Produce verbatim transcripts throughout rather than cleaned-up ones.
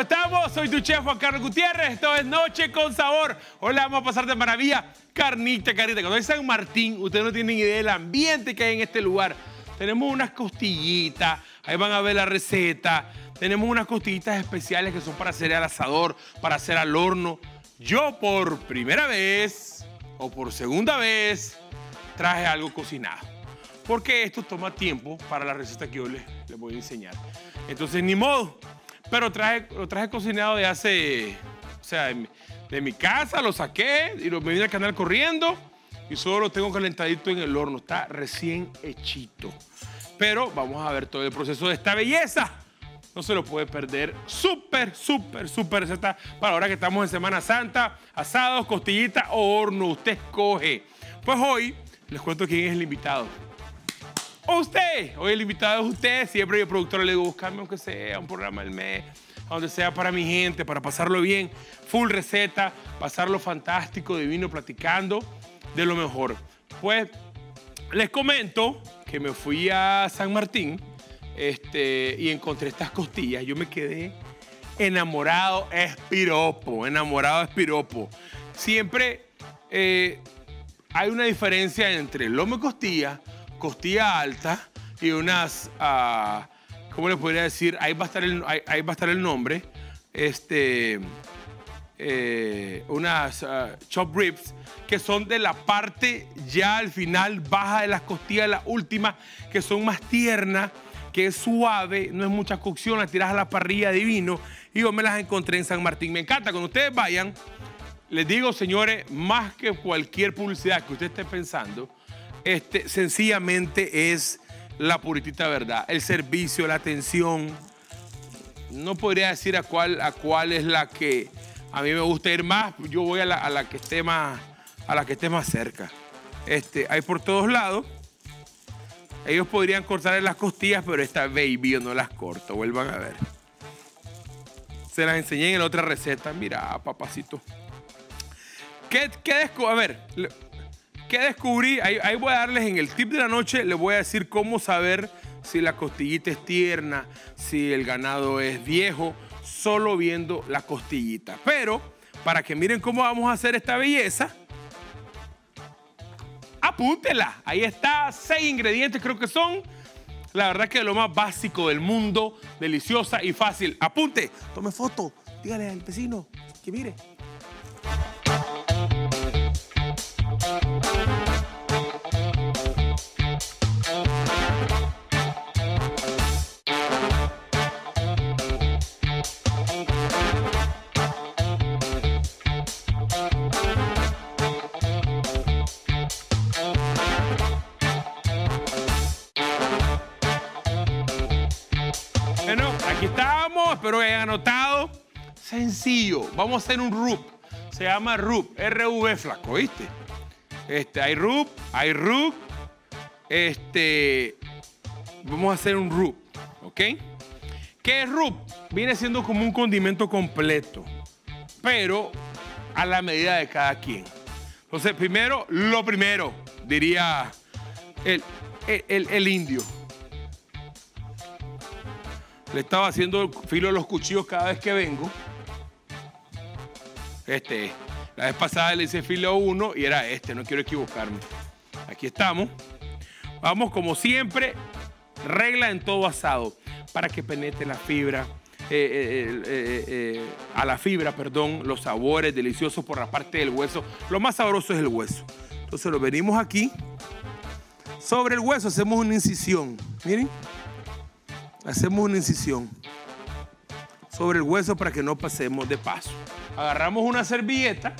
¿Cómo estamos? Soy tu chef Juan Carlos Gutiérrez. Esto es Noche con Sabor. Hoy la vamos a pasar de maravilla. Carnita, carnita. Cuando hay San Martín, ustedes no tienen idea del ambiente que hay en este lugar. Tenemos unas costillitas. Ahí van a ver la receta. Tenemos unas costillitas especiales que son para hacer al asador, para hacer al horno. Yo por primera vez o por segunda vez traje algo cocinado. Porque esto toma tiempo para la receta que yo les, les voy a enseñar. Entonces, ni modo. Pero traje, lo traje cocinado de hace, o sea, de mi, de mi casa, lo saqué y lo me vine al canal corriendo y solo lo tengo calentadito en el horno. Está recién hechito. Pero vamos a ver todo el proceso de esta belleza. No se lo puede perder. Súper, súper, súper receta para ahora que estamos en Semana Santa. Asados, costillitas o horno. Usted escoge. Pues hoy les cuento quién es el invitado. Usted, hoy el invitado es usted. Siempre yo, productora, le digo, buscarme aunque sea un programa del mes, donde sea para mi gente, para pasarlo bien. Full receta, pasarlo fantástico, divino, platicando de lo mejor. Pues les comento que me fui a San Martín este, y encontré estas costillas. Yo me quedé enamorado, es piropo, enamorado es piropo. Siempre eh, hay una diferencia entre lomo y costilla, costilla alta y unas, uh, ¿cómo le podría decir? Ahí va a estar el, ahí, ahí va a estar el nombre. Este, eh, unas uh, chop ribs que son de la parte ya al final baja de las costillas, la última, que son más tiernas, que es suave, no es mucha cocción, las tiras a la parrilla divino. Y yo me las encontré en San Martín. Me encanta, cuando ustedes vayan, les digo, señores, más que cualquier publicidad que usted esté pensando, Este, sencillamente es la puritita verdad. El servicio, la atención. No podría decir a cuál, a cuál es la que a mí me gusta ir más. Yo voy a la, a la que esté más, a la que esté más cerca. Este, hay por todos lados. Ellos podrían cortarle las costillas, pero esta baby yo no las corto. Vuelvan a ver. Se las enseñé en la otra receta. Mira, papacito. ¿Qué, qué descubrí? A ver. ¿Qué descubrí? Ahí, ahí voy a darles en el tip de la noche, les voy a decir cómo saber si la costillita es tierna, si el ganado es viejo, solo viendo la costillita. Pero, para que miren cómo vamos a hacer esta belleza, apúntela. Ahí está, seis ingredientes creo que son. La verdad que es lo más básico del mundo, deliciosa y fácil. Apunte, tome foto, dígale al vecino que mire. Bueno, aquí estamos, espero que hayan anotado. Sencillo, vamos a hacer un rub. Se llama rub, R U B, flaco, ¿viste? Este, hay rub, hay rub. Este, vamos a hacer un rub, ¿ok? ¿Qué es rub? Viene siendo como un condimento completo, pero a la medida de cada quien. Entonces, primero, lo primero, diría el, el, el, el indio. Le estaba haciendo filo a los cuchillos cada vez que vengo. Este, la vez pasada le hice filo a uno y era este, no quiero equivocarme. Aquí estamos. Vamos, como siempre, regla en todo asado, para que penetre la fibra, eh, eh, eh, eh, a la fibra, perdón, los sabores deliciosos por la parte del hueso. Lo más sabroso es el hueso. Entonces lo venimos aquí. Sobre el hueso hacemos una incisión. Miren. Hacemos una incisión sobre el hueso para que no pasemos de paso. Agarramos una servilleta,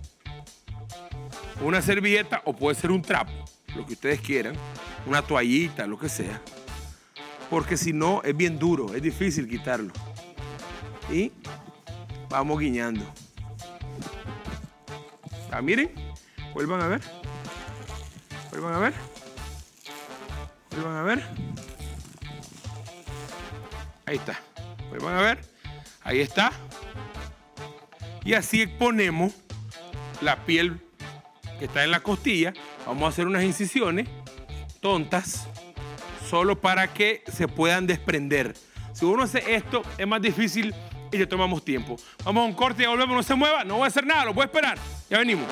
una servilleta o puede ser un trapo, lo que ustedes quieran, una toallita, lo que sea, porque si no es bien duro, es difícil quitarlo. Y vamos guiñando. Ah, miren, vuelvan a ver, vuelvan a ver, vuelvan a ver. Ahí está. Vuelvan a ver. Ahí está. Y así ponemos la piel que está en la costilla. Vamos a hacer unas incisiones tontas, solo para que se puedan desprender. Si uno hace esto, es más difícil y te tomamos tiempo. Vamos a un corte y ya volvemos, no se mueva, no voy a hacer nada, lo voy a esperar. Ya venimos.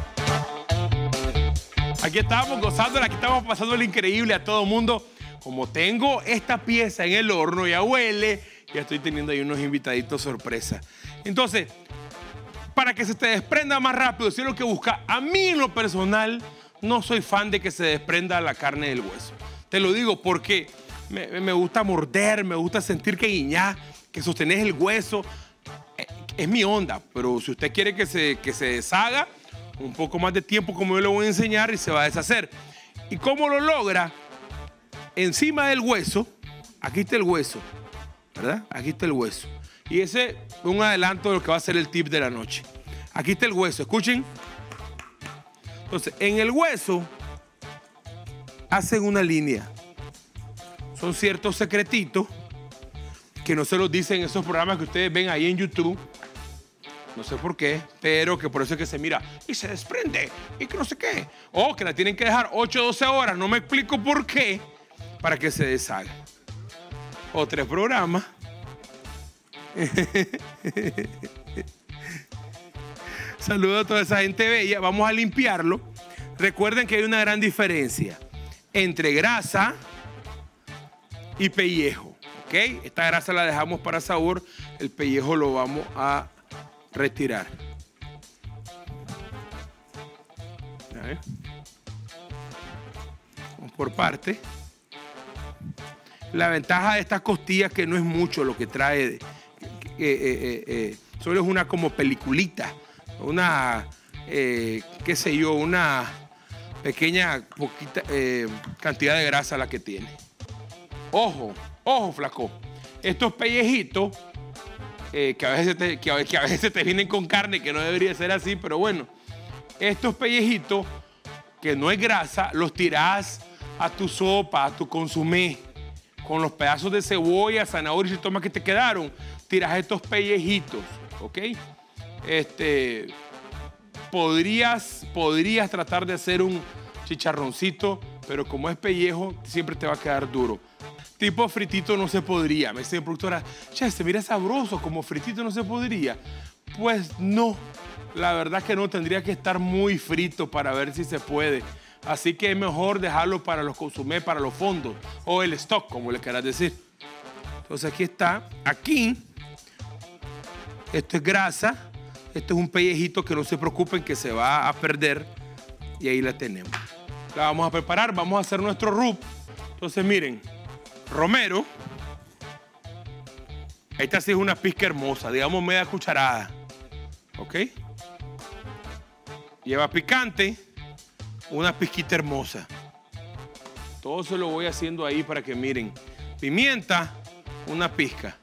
Aquí estamos gozándola, aquí estamos pasando lo increíble a todo el mundo. Como tengo esta pieza en el horno, ya huele, ya estoy teniendo ahí unos invitaditos sorpresa. Entonces, para que se te desprenda más rápido, si es lo que busca, a mí en lo personal, no soy fan de que se desprenda la carne del hueso. Te lo digo porque me, me gusta morder, me gusta sentir que guiñás, que sostenés el hueso. Es mi onda, pero si usted quiere que se, que se deshaga, un poco más de tiempo como yo le voy a enseñar y se va a deshacer. ¿Y cómo lo logra? Encima del hueso, aquí está el hueso, ¿verdad? Aquí está el hueso. Y ese es un adelanto de lo que va a ser el tip de la noche. Aquí está el hueso, escuchen. Entonces, en el hueso hacen una línea. Son ciertos secretitos que no se los dicen en esos programas que ustedes ven ahí en YouTube. No sé por qué, pero que por eso es que se mira y se desprende y que no sé qué. O que la tienen que dejar ocho o doce horas, no me explico por qué, para que se deshaga. O tres programas. Saludos a toda esa gente bella. Vamos a limpiarlo. Recuerden que hay una gran diferencia entre grasa y pellejo, ¿ok? Esta grasa la dejamos para sabor, el pellejo lo vamos a retirar. A ver. Vamos por parte. La ventaja de estas costillas que no es mucho lo que trae, eh, eh, eh, eh, solo es una como peliculita, una, eh, qué sé yo, una pequeña poquita, eh, cantidad de grasa la que tiene. Ojo, ojo, flaco. Estos pellejitos, eh, que, a veces te, que, a, que a veces te vienen con carne, que no debería ser así, pero bueno, estos pellejitos, que no es grasa, los tirás a tu sopa, a tu consomé, con los pedazos de cebolla, zanahoria y tomate que te quedaron, tiras estos pellejitos, ¿ok? Este, podrías, podrías tratar de hacer un chicharroncito, pero como es pellejo, siempre te va a quedar duro. Tipo fritito no se podría. Me dice mi productora, che, se mira sabroso, como fritito no se podría. Pues no, la verdad que no, tendría que estar muy frito para ver si se puede. Así que es mejor dejarlo para los consumés, para los fondos, o el stock, como le quieras decir. Entonces aquí está, aquí, esto es grasa, esto es un pellejito que no se preocupen que se va a perder, y ahí la tenemos. La vamos a preparar, vamos a hacer nuestro rub. Entonces miren, romero, esta sí es una pizca hermosa, digamos media cucharada, ¿ok? Lleva picante, una pizquita hermosa. Todo se lo voy haciendo ahí para que miren. Pimienta, una pizca.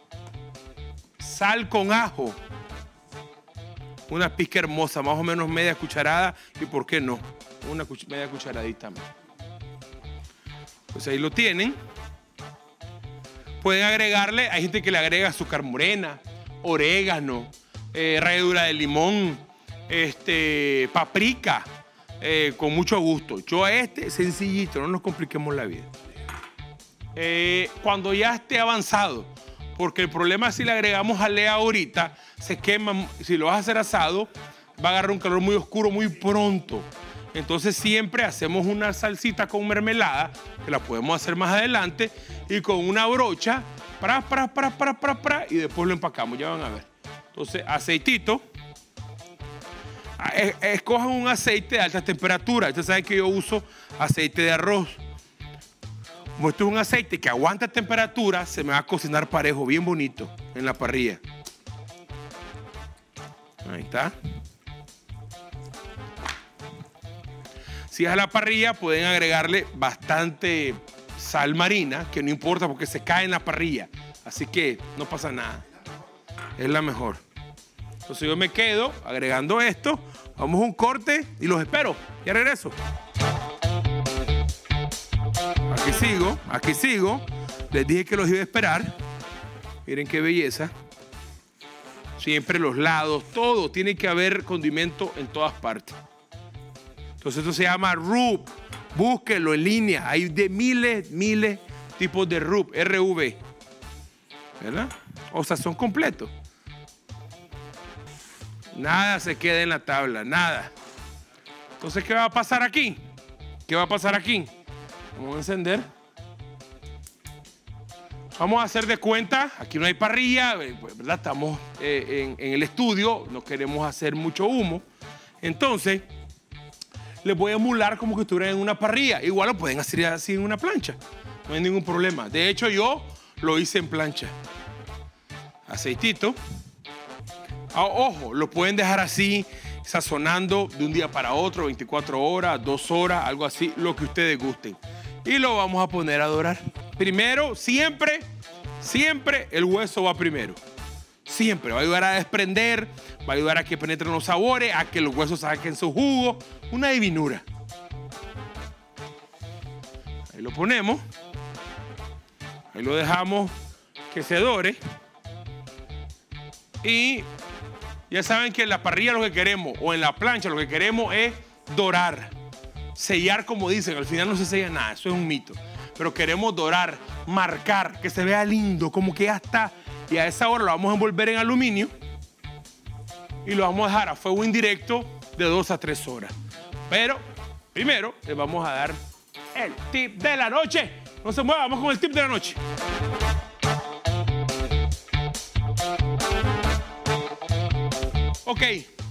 Sal con ajo, una pizca hermosa, más o menos media cucharada, y por qué no, una cuch media cucharadita más. Pues ahí lo tienen. Pueden agregarle, hay gente que le agrega azúcar morena, orégano, eh, ralladura de limón, este, paprika, eh, con mucho gusto. Yo a este sencillito, no nos compliquemos la vida. Eh, cuando ya esté avanzado, porque el problema es si le agregamos jalea ahorita, se quema, si lo vas a hacer asado, va a agarrar un color muy oscuro muy pronto. Entonces siempre hacemos una salsita con mermelada, que la podemos hacer más adelante, y con una brocha, para, para, para, para, para, para, y después lo empacamos, ya van a ver. Entonces, aceitito. Escojan un aceite de alta temperatura. Ustedes saben que yo uso aceite de arroz. Como esto es un aceite que aguanta temperatura, se me va a cocinar parejo, bien bonito, en la parrilla. Ahí está. Si es a la parrilla, pueden agregarle bastante sal marina, que no importa porque se cae en la parrilla. Así que no pasa nada. Es la mejor. Entonces yo me quedo agregando esto. Vamos a un corte y los espero. Ya regreso. Aquí sigo, aquí sigo. Les dije que los iba a esperar. Miren qué belleza. Siempre los lados, todo. Tiene que haber condimento en todas partes. Entonces esto se llama rub. Búsquenlo en línea. Hay de miles, miles tipos de rub. R U B. ¿verdad? O sazón completo. Nada se queda en la tabla, nada. Entonces, ¿qué va a pasar aquí? ¿Qué va a pasar aquí? Vamos a encender. Vamos a hacer de cuenta, aquí no hay parrilla, ¿verdad? Estamos eh, en, en el estudio, no queremos hacer mucho humo. Entonces, les voy a emular como que estuvieran en una parrilla. Igual lo pueden hacer así en una plancha, no hay ningún problema. De hecho, yo lo hice en plancha. Aceitito. Ah, ojo, lo pueden dejar así, sazonando de un día para otro, veinticuatro horas, dos horas, algo así, lo que ustedes gusten. Y lo vamos a poner a dorar. Primero, siempre, siempre el hueso va primero. Siempre va a ayudar a desprender, va a ayudar a que penetren los sabores, a que los huesos saquen su jugo. Una divinura. Ahí lo ponemos. Ahí lo dejamos que se dore. Y ya saben que en la parrilla lo que queremos, o en la plancha lo que queremos es dorar. Sellar, como dicen, al final no se sella nada, eso es un mito. Pero queremos dorar, marcar, que se vea lindo, como que ya está. Y a esa hora lo vamos a envolver en aluminio y lo vamos a dejar a fuego indirecto de dos a tres horas. Pero primero les vamos a dar el tip de la noche. No se mueva, vamos con el tip de la noche. Ok.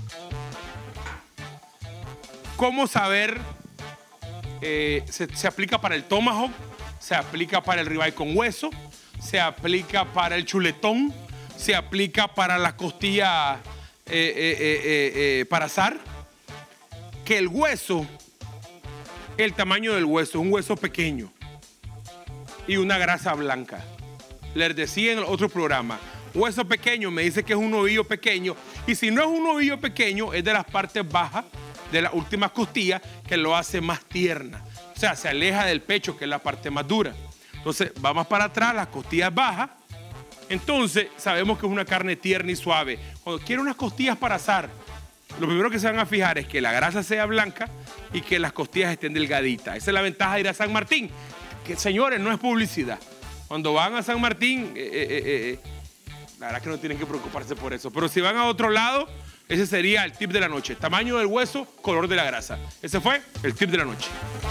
¿Cómo saber? Eh, se, se aplica para el tomahawk, se aplica para el ribeye con hueso, se aplica para el chuletón, se aplica para las costillas eh, eh, eh, eh, eh, para asar. Que el hueso, el tamaño del hueso, es un hueso pequeño y una grasa blanca. Les decía en el otro programa, hueso pequeño me dice que es un ovillo pequeño, y si no es un ovillo pequeño, es de las partes bajas de las últimas costillas que lo hace más tierna. O sea, se aleja del pecho, que es la parte más dura. Entonces, vamos para atrás, las costillas bajas. Entonces, sabemos que es una carne tierna y suave. Cuando quieren unas costillas para asar, lo primero que se van a fijar es que la grasa sea blanca y que las costillas estén delgaditas. Esa es la ventaja de ir a San Martín. Que, señores, no es publicidad. Cuando van a San Martín, eh, eh, eh, eh, la verdad que no tienen que preocuparse por eso. Pero si van a otro lado, ese sería el tip de la noche. Tamaño del hueso, color de la grasa. Ese fue el tip de la noche.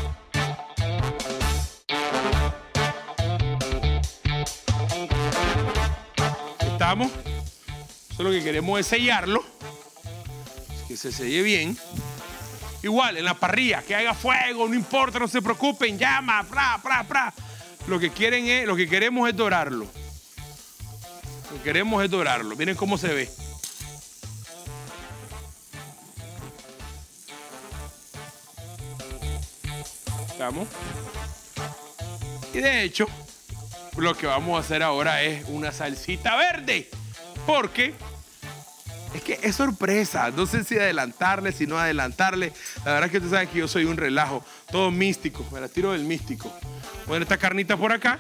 Estamos. Eso lo que queremos es sellarlo. Que se selle bien. Igual, en la parrilla, que haga fuego, no importa, no se preocupen, llama, fra, fra, fra. Lo que quieren es, lo que queremos es dorarlo. Lo que queremos es dorarlo. Miren cómo se ve. Estamos. Y de hecho, lo que vamos a hacer ahora es una salsita verde. Porque es que es sorpresa. No sé si adelantarle, si no adelantarle. La verdad es que ustedes saben que yo soy un relajo. Todo místico. Me la tiro del místico. Voy a poner esta carnita por acá.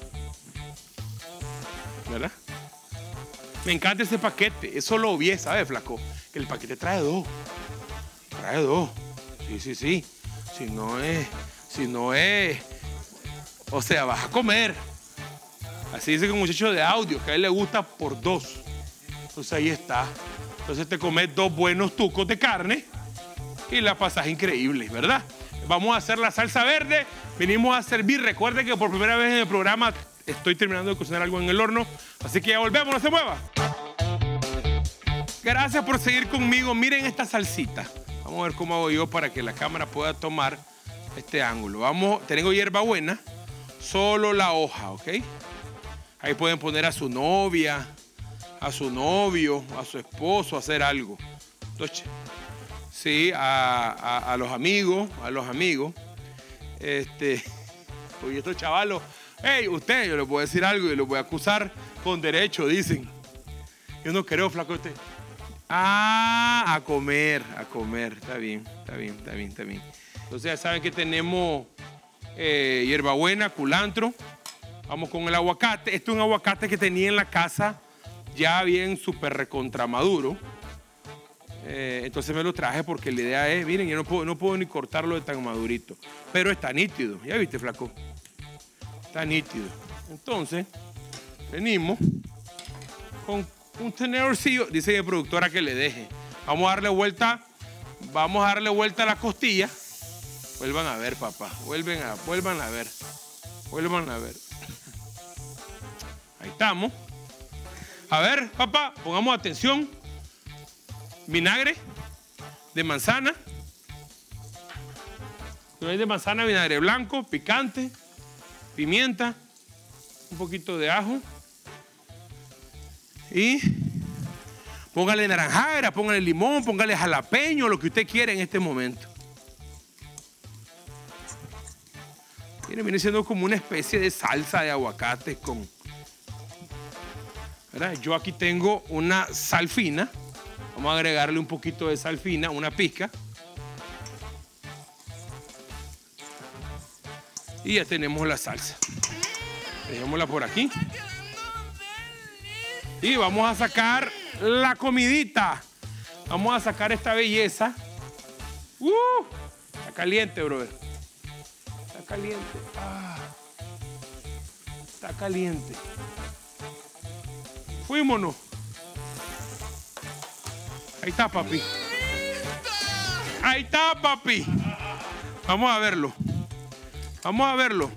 ¿Verdad? Me encanta ese paquete. Eso lo vi, ¿sabes, flaco? Que el paquete trae dos. Trae dos. Sí, sí, sí. Si no es... Si no es... O sea, vas a comer. Así dice que un muchacho de audio, que a él le gusta por dos. Entonces ahí está. Entonces te comes dos buenos tucos de carne y la pasas increíble, ¿verdad? Vamos a hacer la salsa verde. Venimos a servir. Recuerden que por primera vez en el programa estoy terminando de cocinar algo en el horno. Así que ya volvemos, no se mueva. Gracias por seguir conmigo. Miren esta salsita. Vamos a ver cómo hago yo para que la cámara pueda tomar este ángulo. Vamos, tengo hierbabuena, solo la hoja, ¿ok? Ahí pueden poner a su novia, a su novio, a su esposo, a hacer algo. Entonces, sí, a, a, a los amigos, a los amigos. Este, oye, estos chavalos, hey, usted, yo les voy a decir algo y los voy a acusar con derecho, dicen. Yo no creo, flaco, usted. Ah, a comer, a comer. Está bien, está bien, está bien, está bien. Entonces ya saben que tenemos eh, hierbabuena, culantro. Vamos con el aguacate. Este es un aguacate que tenía en la casa ya bien súper recontra maduro. Eh, entonces me lo traje porque la idea es, miren, yo no puedo, no puedo ni cortarlo de tan madurito. Pero está nítido. ¿Ya viste, flaco? Está nítido. Entonces, venimos... con un tenedorcillo, dice mi productora que le deje. Vamos a darle vuelta, vamos a darle vuelta a la costilla. Vuelvan a ver, papá, vuelven a, vuelvan a ver, vuelvan a ver. Ahí estamos. A ver, papá, pongamos atención. Vinagre de manzana. De manzana, vinagre blanco, picante, pimienta, un poquito de ajo. Y póngale naranjara, póngale limón, póngale jalapeño, lo que usted quiera en este momento. Miren, viene siendo como una especie de salsa de aguacate con... ¿verdad? Yo aquí tengo una sal fina. Vamos a agregarle un poquito de sal fina, una pizca. Y ya tenemos la salsa. Dejémosla por aquí. Y vamos a sacar la comidita. Vamos a sacar esta belleza. Uh, está caliente, brother. Está caliente. Ah, está caliente. Fuímonos. Ahí está, papi. Ahí está, papi. Vamos a verlo. Vamos a verlo.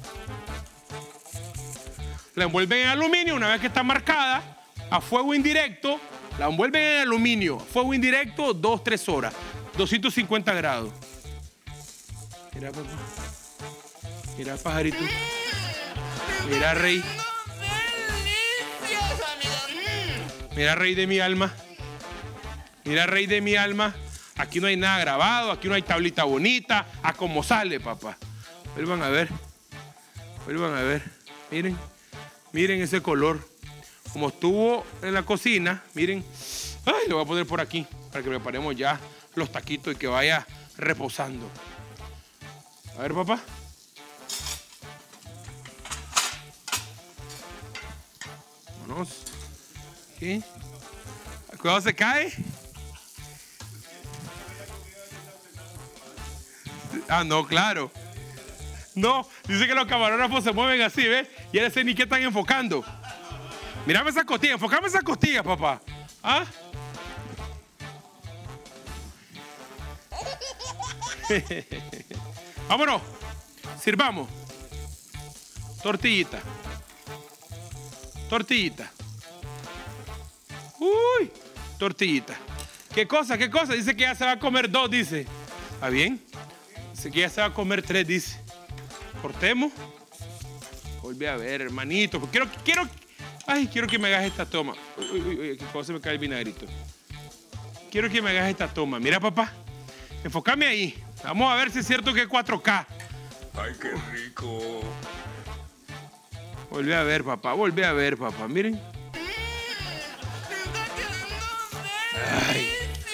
La envuelven en aluminio una vez que está marcada a fuego indirecto. La envuelven en aluminio, fuego indirecto, dos, tres horas, doscientos cincuenta grados. Mira, papá. Mira, pajarito. Mira, rey. Mira, rey de mi alma. Mira, rey de mi alma. Aquí no hay nada grabado, aquí no hay tablita bonita. A como sale, papá. Vuelvan a ver. Vuelvan a ver. Miren. Miren ese color. Como estuvo en la cocina. Miren. Ay, lo voy a poner por aquí. Para que preparemos ya los taquitos y que vaya reposando. A ver, papá. Vámonos. Aquí. Cuidado, se cae. Ah, no, claro. No, dice que los camarógrafos se mueven así, ¿ves? Y él sé ni qué están enfocando. Mírame esa costilla, enfocame esa costilla, papá. ¿Ah? Vámonos. Sirvamos. Tortillita. Tortillita. Uy, tortillita. ¿Qué cosa? ¿Qué cosa? Dice que ya se va a comer dos, dice. ¿Está bien? Dice que ya se va a comer tres, dice. Cortemos. Vuelve a ver, hermanito. Quiero, quiero, ay, quiero que me hagas esta toma. Uy, uy, uy, qué cosa me cae el vinagrito. Quiero que me hagas esta toma. Mira, papá. Enfócame ahí. Vamos a ver si es cierto que es cuatro K. Ay, qué rico. Vuelve a ver, papá. Vuelve a ver, papá. Miren. Ay.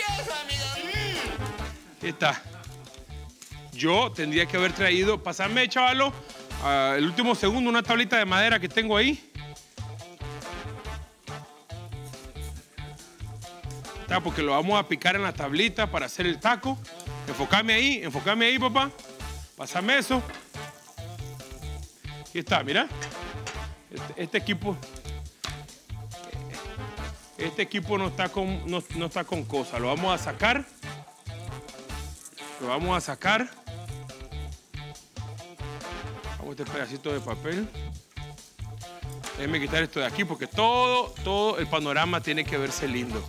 Aquí está. Yo tendría que haber traído, pasarme, chavalo, uh, el último segundo, una tablita de madera que tengo ahí. Está, porque lo vamos a picar en la tablita para hacer el taco. Enfócame ahí, enfócame ahí, papá. Pásame eso. Aquí está, mira. Este, este equipo, este equipo no está con, no, no está con cosas. Lo vamos a sacar. Lo vamos a sacar. Vamos a este pedacito de papel. Déjenme quitar esto de aquí porque todo, todo el panorama tiene que verse lindo.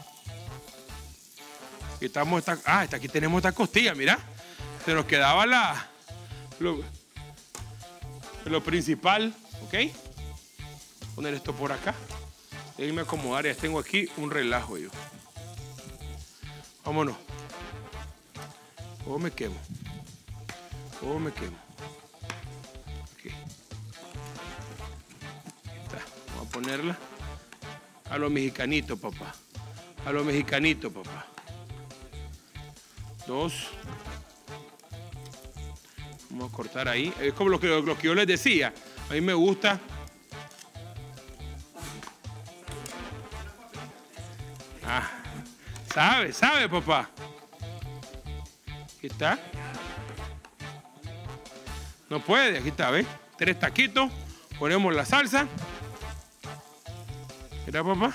Quitamos esta, ah, aquí tenemos esta costilla, mira. Se nos quedaba la, lo, lo principal, ¿ok? Poner esto por acá. Déjenme acomodar, ya tengo aquí un relajo yo. Vámonos. O me quemo. O me quemo. Aquí. Ahí está. Vamos a ponerla a lo mexicanito, papá. A lo mexicanito, papá. Dos. Vamos a cortar ahí. Es como lo que, lo que yo les decía. A mí me gusta. Ah, sabe, sabe, papá. Aquí está. No puede, aquí está, ¿ves? Tres taquitos. Ponemos la salsa. Mira, papá.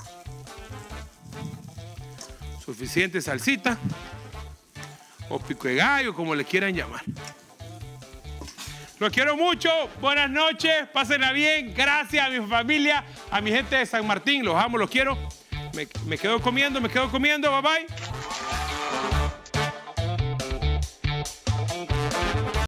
Suficiente salsita. O pico de gallo, como le quieran llamar. Los quiero mucho. Buenas noches. Pásenla bien. Gracias a mi familia, a mi gente de San Martín. Los amo, los quiero. Me, me quedo comiendo, me quedo comiendo. Bye, bye.